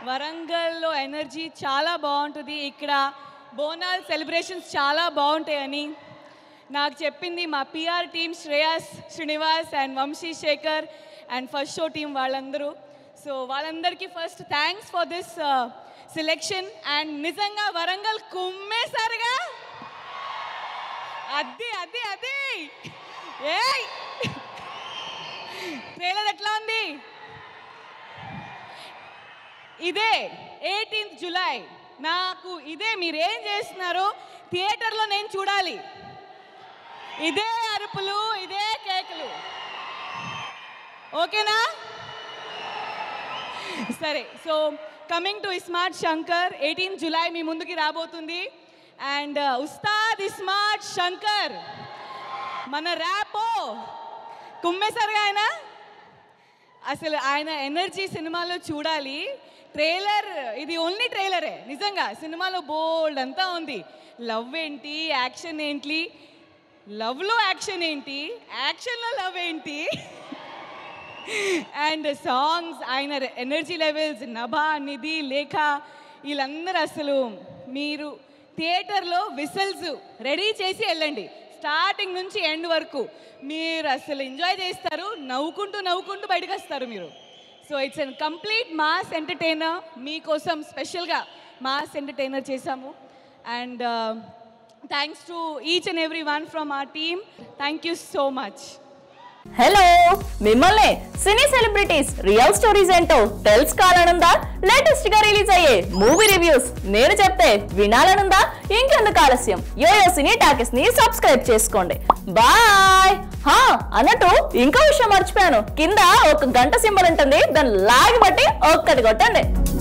వరంగల్లో ఎనర్జీ చాలా బాగుంటుంది, ఇక్కడ బోనాల్ సెలబ్రేషన్స్ చాలా బాగుంటాయని నాకు చెప్పింది మా PR team Shreyas Srinivas and Vamsi Sekhar and first show team వాళ్ళందరూ. సో వాళ్ళందరికీ first thanks for this selection. And నిజంగా వరంగల్ కుమ్మేశారుగా, అది అది అది ఏ ట్రైలర్ ఎట్లా ఉంది? ఇదే 18th జూలై నాకు ఇదే మీరేం చేస్తున్నారో థియేటర్లో నేను చూడాలి. ఇదే అరుపులు, ఇదే కేకులు, ఓకేనా? సరే, so coming to iSmart Shankar 18th July మీ ముందుకి రాబోతుంది. అండ్ ఉస్తాద్ ఇస్మార్ట్ శంకర్ మన ర్యాపో కుమ్మేశారుగా ఆయన. అసలు ఆయన ఎనర్జీ సినిమాలో చూడాలి. ట్రైలర్ ఇది ఓన్లీ ట్రైలరే, నిజంగా సినిమాలో బోల్డ్ అంతా ఉంది. లవ్ ఏంటి, యాక్షన్ ఏంటి, లవ్లో యాక్షన్ ఏంటి, యాక్షన్లో లవ్ ఏంటి, అండ్ సాంగ్స్, ఆయన ఎనర్జీ లెవెల్స్, నభా, నిధి, లేఖ వీళ్ళందరూ అసలు మీరు థియేటర్లో విసిల్స్ రెడీ చేసి వెళ్ళండి. స్టార్టింగ్ నుంచి ఎండ్ వరకు మీరు అసలు ఎంజాయ్ చేస్తారు, నవ్వుకుంటూ నవ్వుకుంటూ బయటకు వస్తారు మీరు. So it's an complete mass entertainer, మీకోసం స్పెషల్గా మాస్ ఎంటర్టైనర్ చేశాము. And thanks to each and every one from our team. Thank you so much. Hello, మిమ్మల్ని సినీ సెలబ్రిటీస్ రియల్ స్టోరీస్ ఏంటో తెలుసుకోవాలనుందా? లేటెస్ట్ గా రిలీజ్ అయ్యే మూవీ రివ్యూస్ నేను చెప్తే వినాలనుందా? ఇంకెందుకు ఆలస్యం, యోయో సినీ టాకీస్ ని సబ్స్క్రైబ్ చేసుకోండి. బాయ్. అన్నట్టు ఇంకో విషయం మర్చిపోయాను, కింద ఒక గంట సింబల్ ఉంటుంది, దాన్ని లాగి బట్టి ఒక్కటి కొట్టండి.